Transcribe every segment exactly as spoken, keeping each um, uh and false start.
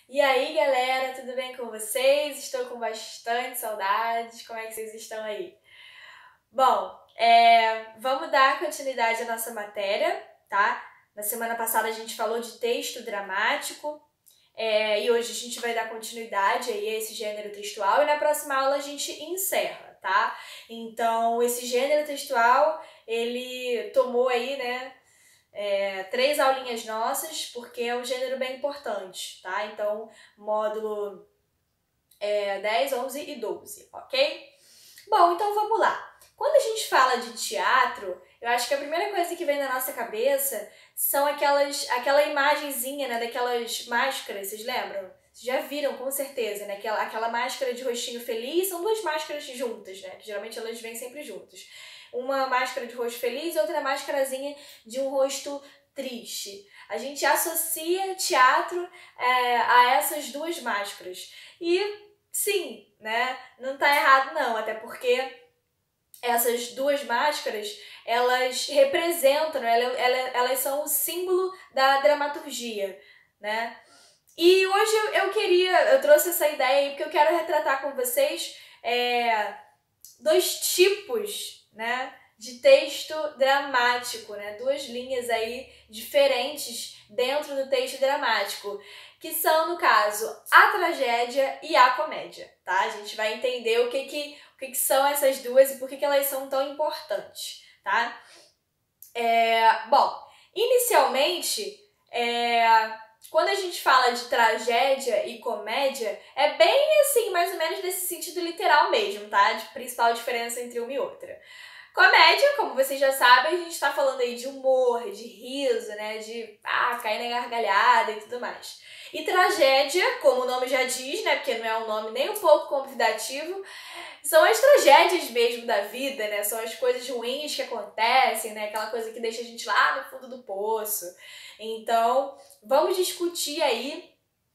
E aí, galera, tudo bem com vocês? Estou com bastante saudades. Como é que vocês estão aí? Bom, é, vamos dar continuidade à nossa matéria, tá? Na semana passada a gente falou de texto dramático, é, e hoje a gente vai dar continuidade aí a esse gênero textual, e na próxima aula a gente encerra, tá? Então, esse gênero textual, ele tomou aí, né, É, três aulinhas nossas, porque é um gênero bem importante, tá? Então, módulo é, dez, onze e doze, ok? Bom, então vamos lá. Quando a gente fala de teatro, eu acho que a primeira coisa que vem na nossa cabeça são aquelas, aquela imagenzinha, né, daquelas máscaras, vocês lembram? Vocês já viram, com certeza, né? Aquela, aquela máscara de rostinho feliz, são duas máscaras juntas, né? Que geralmente elas vêm sempre juntas. Uma máscara de rosto feliz e outra máscarazinha de um rosto triste. A gente associa teatro é, a essas duas máscaras. E sim, né? Não tá errado não, até porque essas duas máscaras, elas representam, né? elas, elas são o símbolo da dramaturgia, né? E hoje eu, eu queria, eu trouxe essa ideia aí porque eu quero retratar com vocês é, dois tipos, né, de texto dramático, né? Duas linhas aí diferentes dentro do texto dramático, que são, no caso, a tragédia e a comédia, tá? A gente vai entender o que que, o que, que são essas duas e por que, que elas são tão importantes, tá? É, bom, inicialmente, é, quando a gente fala de tragédia e comédia, é bem assim, mais ou menos nesse sentido literal mesmo, tá? De principal diferença entre uma e outra. Comédia, como vocês já sabem, a gente tá falando aí de humor, de riso, né? De ah, cair na gargalhada e tudo mais. E tragédia, como o nome já diz, né? Porque não é um nome nem um pouco convidativo, são as tragédias mesmo da vida, né? São as coisas ruins que acontecem, né? Aquela coisa que deixa a gente lá no fundo do poço. Então, vamos discutir aí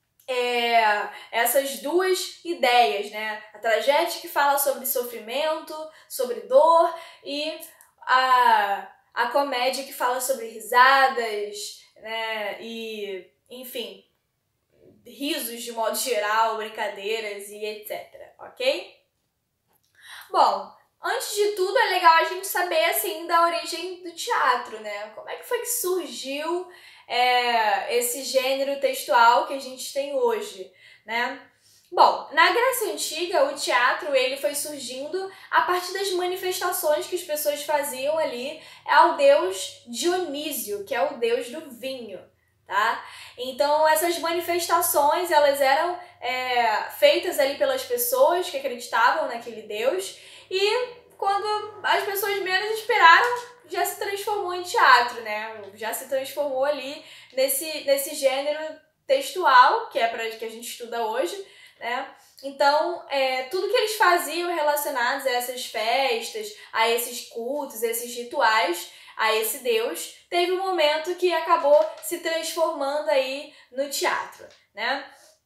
é, essas duas ideias, né? A tragédia que fala sobre sofrimento, sobre dor, e a, a comédia que fala sobre risadas, né? E, enfim, risos de modo geral, brincadeiras e etcétera, ok? Bom, antes de tudo é legal a gente saber, assim, da origem do teatro, né? Como é que foi que surgiu é, esse gênero textual que a gente tem hoje, né? Bom, na Grécia Antiga, o teatro ele foi surgindo a partir das manifestações que as pessoas faziam ali ao deus Dionísio, que é o deus do vinho, tá? Então, essas manifestações, elas eram é, feitas ali pelas pessoas que acreditavam naquele deus, e quando as pessoas menos esperaram, já se transformou em teatro, né? Já se transformou ali nesse, nesse gênero textual, que é para que a gente estuda hoje, né? Então, é, tudo que eles faziam relacionados a essas festas, a esses cultos, a esses rituais, a esse deus, teve um momento que acabou se transformando aí no teatro, né?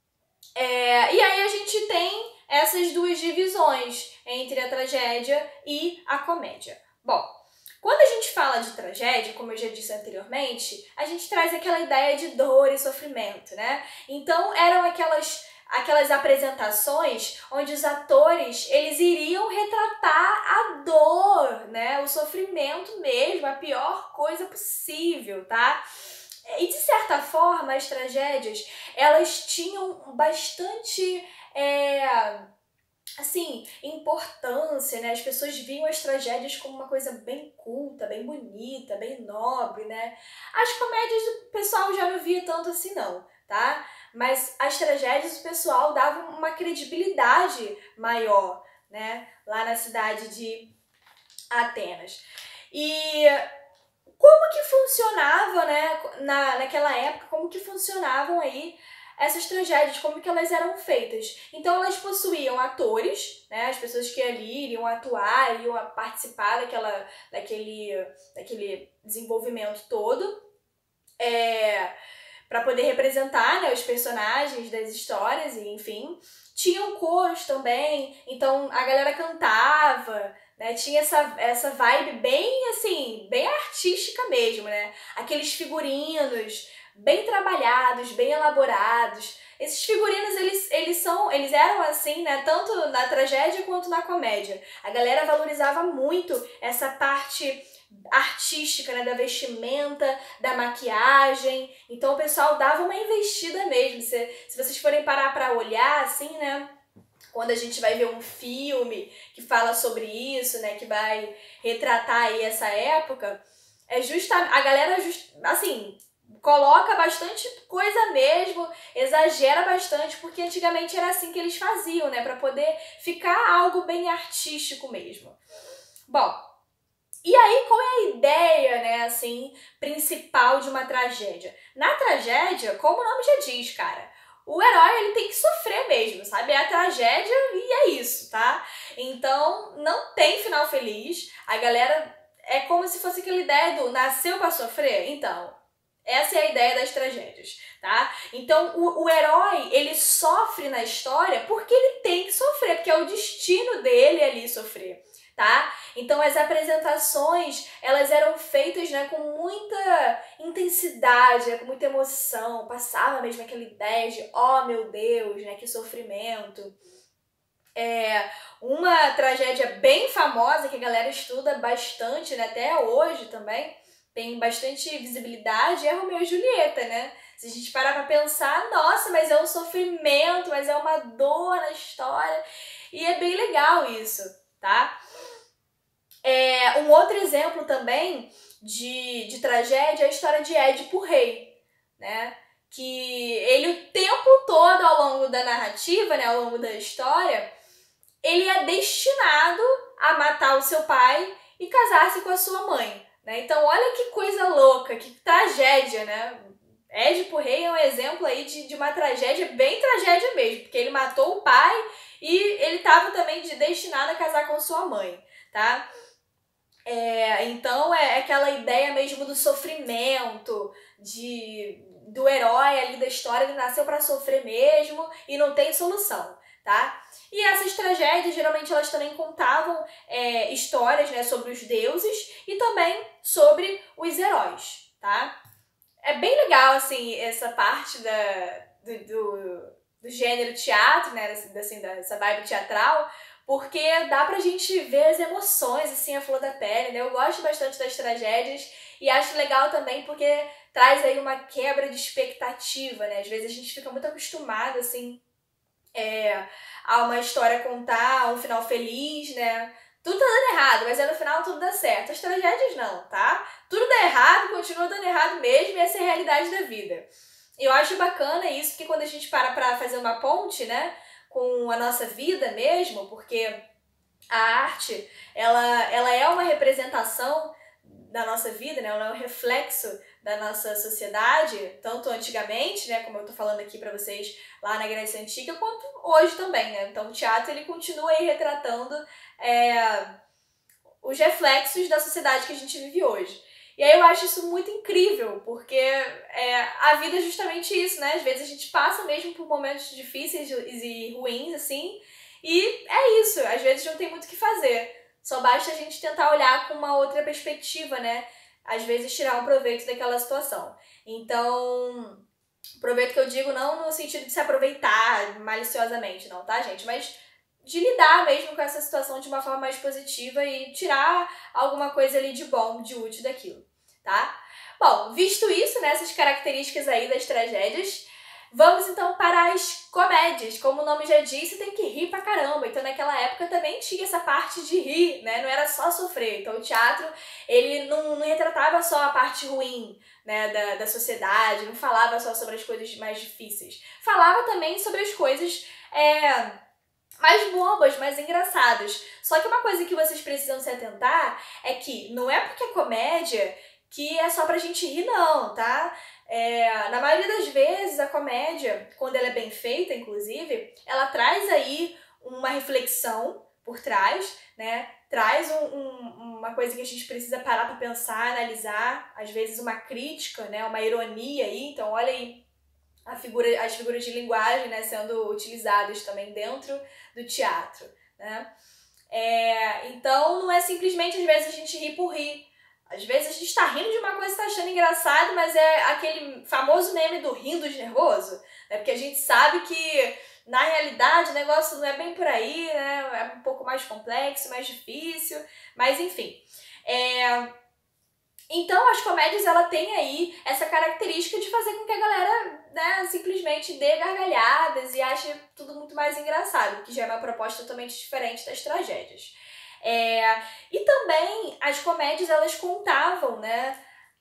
É, e aí a gente tem essas duas divisões entre a tragédia e a comédia. Bom, quando a gente fala de tragédia, como eu já disse anteriormente, a gente traz aquela ideia de dor e sofrimento, né? Então eram aquelas aquelas apresentações onde os atores, eles iriam retratar a dor, né? O sofrimento mesmo, a pior coisa possível, tá? E de certa forma, as tragédias, elas tinham bastante, é, assim, importância, né? As pessoas viam as tragédias como uma coisa bem culta, bem bonita, bem nobre, né? As comédias o pessoal já não via tanto assim não, tá? Mas as tragédias o pessoal dava uma credibilidade maior, né? Lá na cidade de Atenas. E como que funcionava, né, na, naquela época, como que funcionavam aí essas tragédias, como que elas eram feitas? Então elas possuíam atores, né, as pessoas que ali iriam atuar, iriam participar daquela, daquele, daquele desenvolvimento todo, é, para poder representar, né, os personagens das histórias, e enfim. Tinham coros também, então a galera cantava, né? Tinha essa, essa vibe bem, assim, bem artística mesmo, né? Aqueles figurinos bem trabalhados, bem elaborados. Esses figurinos, eles, eles, são, eles eram assim, né, tanto na tragédia quanto na comédia. A galera valorizava muito essa parte artística, né, da vestimenta, da maquiagem. Então o pessoal dava uma investida mesmo. Se, se vocês forem parar pra olhar, assim, né, quando a gente vai ver um filme que fala sobre isso, né, que vai retratar aí essa época, é justa, a galera, just, assim, coloca bastante coisa mesmo, exagera bastante, porque antigamente era assim que eles faziam, né, pra poder ficar algo bem artístico mesmo. Bom, e aí qual é a ideia, né, assim, principal de uma tragédia? Na tragédia, como o nome já diz, cara, o herói, ele tem que sofrer mesmo, sabe? É a tragédia e é isso, tá? Então, não tem final feliz. A galera, é como se fosse aquela ideia do nasceu pra sofrer. Então, essa é a ideia das tragédias, tá? Então, o, o herói, ele sofre na história porque ele tem que sofrer, porque é o destino dele ali sofrer, tá? Então as apresentações, elas eram feitas, né, com muita intensidade, né, com muita emoção, passava mesmo aquela ideia de, oh meu Deus, né, que sofrimento. É uma tragédia bem famosa que a galera estuda bastante, né, até hoje também, tem bastante visibilidade, é Romeu e Julieta, né? Se a gente parar pra pensar, nossa, mas é um sofrimento, mas é uma dor na história, e é bem legal isso, tá? É, um outro exemplo também de, de tragédia é a história de Édipo Rei, né? Que ele o tempo todo ao longo da narrativa, né, ao longo da história, ele é destinado a matar o seu pai e casar-se com a sua mãe, né? Então olha que coisa louca, que tragédia, né? Édipo Rei é um exemplo aí de, de uma tragédia, bem tragédia mesmo, porque ele matou o pai e ele estava também de, destinado a casar com sua mãe, tá? É, então é aquela ideia mesmo do sofrimento, de, do herói ali da história, ele nasceu para sofrer mesmo e não tem solução, tá? E essas tragédias, geralmente elas também contavam é, histórias, né, sobre os deuses e também sobre os heróis, tá? É bem legal, assim, essa parte da, do, do, do gênero teatro, né, assim, dessa vibe teatral, porque dá pra gente ver as emoções, assim, a flor da pele, né? Eu gosto bastante das tragédias e acho legal também porque traz aí uma quebra de expectativa, né? Às vezes a gente fica muito acostumado, assim, é, a uma história contar um final feliz, né? Tudo tá dando errado, mas aí no final tudo dá certo. As tragédias não, tá? Tudo dá errado, continua dando errado mesmo e essa é a realidade da vida. Eu acho bacana isso, porque quando a gente para pra fazer uma ponte, né, com a nossa vida mesmo, porque a arte, ela, ela é uma representação da nossa vida, né? Ela é um reflexo da nossa sociedade, tanto antigamente, né, como eu tô falando aqui pra vocês lá na Grécia Antiga, quanto hoje também, né? Então o teatro, ele continua aí retratando é, os reflexos da sociedade que a gente vive hoje. E aí eu acho isso muito incrível, porque é, a vida é justamente isso, né? Às vezes a gente passa mesmo por momentos difíceis e ruins, assim, e é isso, às vezes não tem muito o que fazer. Só basta a gente tentar olhar com uma outra perspectiva, né? Às vezes tirar um proveito daquela situação. Então, proveito que eu digo não no sentido de se aproveitar maliciosamente, não, tá, gente? Mas de lidar mesmo com essa situação de uma forma mais positiva e tirar alguma coisa ali de bom, de útil daquilo, tá? Bom, visto isso, né, essas características aí das tragédias, vamos então para as comédias. Como o nome já disse, tem que rir pra caramba. Então naquela época também tinha essa parte de rir, né? Não era só sofrer. Então o teatro, ele não, não retratava só a parte ruim, né, da, da sociedade, não falava só sobre as coisas mais difíceis. Falava também sobre as coisas é, mais bobas, mais engraçadas. Só que uma coisa que vocês precisam se atentar é que não é porque é comédia que é só pra gente rir, não, tá? É, na maioria das vezes, a comédia, quando ela é bem feita, inclusive, ela traz aí uma reflexão por trás, né? Traz um, um, uma coisa que a gente precisa parar pra pensar, analisar, às vezes uma crítica, né? Uma ironia aí. Então, olha aí a figura, as figuras de linguagem, né, sendo utilizadas também dentro do teatro, né? É, então, não é simplesmente, às vezes, a gente rir por rir. Às vezes a gente tá rindo de uma coisa e tá achando engraçado, mas é aquele famoso meme do rindo de nervoso, né? Porque a gente sabe que, na realidade, o negócio não é bem por aí, né? É um pouco mais complexo, mais difícil, mas enfim. É... Então, as comédias, ela tem aí essa característica de fazer com que a galera, né, simplesmente dê gargalhadas e ache tudo muito mais engraçado, que já é uma proposta totalmente diferente das tragédias. É, e também as comédias, elas contavam, né,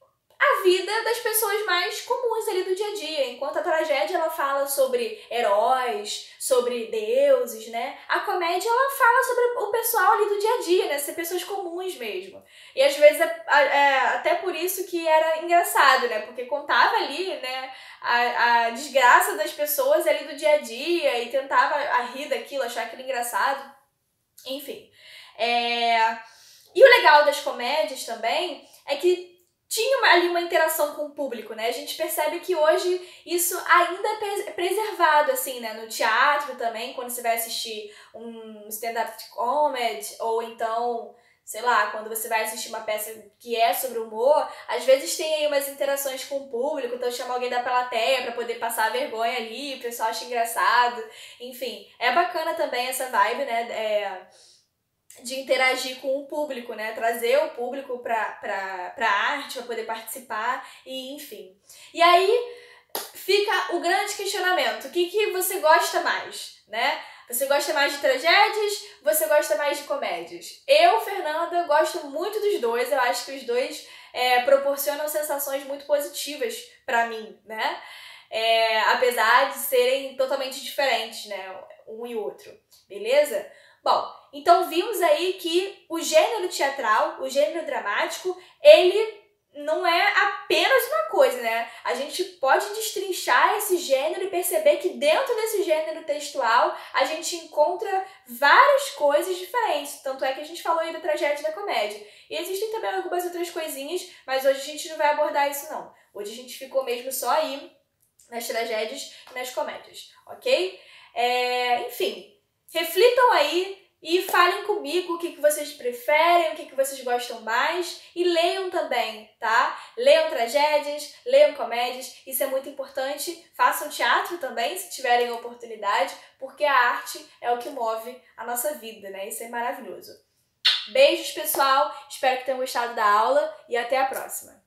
a vida das pessoas mais comuns ali do dia a dia. Enquanto a tragédia, ela fala sobre heróis, sobre deuses, né? A comédia, ela fala sobre o pessoal ali do dia a dia, né? Ser pessoas comuns mesmo. E às vezes, é, é, até por isso que era engraçado, né? Porque contava ali, né, a, a desgraça das pessoas ali do dia a dia e tentava a rir daquilo, achar aquilo engraçado. Enfim. É... E o legal das comédias também é que tinha ali uma interação com o público, né? A gente percebe que hoje isso ainda é preservado, assim, né? No teatro também, quando você vai assistir um stand-up comedy, ou então, sei lá, quando você vai assistir uma peça que é sobre humor, às vezes tem aí umas interações com o público, então chama alguém da plateia pra poder passar a vergonha ali, o pessoal acha engraçado, enfim. É bacana também essa vibe, né? É... de interagir com o público, né? Trazer o público pra, pra, pra arte, pra poder participar, e enfim. E aí fica o grande questionamento. O que, que você gosta mais, né? Você gosta mais de tragédias? Você gosta mais de comédias? Eu, Fernanda, gosto muito dos dois. Eu acho que os dois é, proporcionam sensações muito positivas pra mim, né? É, apesar de serem totalmente diferentes, né? Um e outro. Beleza? Bom, então vimos aí que o gênero teatral, o gênero dramático, ele não é apenas uma coisa, né? A gente pode destrinchar esse gênero e perceber que dentro desse gênero textual a gente encontra várias coisas diferentes. Tanto é que a gente falou aí da tragédia e da comédia. E existem também algumas outras coisinhas, mas hoje a gente não vai abordar isso não. Hoje a gente ficou mesmo só aí nas tragédias e nas comédias, ok? É, enfim, reflitam aí e falem comigo o que, que vocês preferem, o que, que vocês gostam mais, e leiam também, tá? Leiam tragédias, leiam comédias, isso é muito importante. Façam teatro também, se tiverem oportunidade, porque a arte é o que move a nossa vida, né? Isso é maravilhoso. Beijos, pessoal, espero que tenham gostado da aula e até a próxima!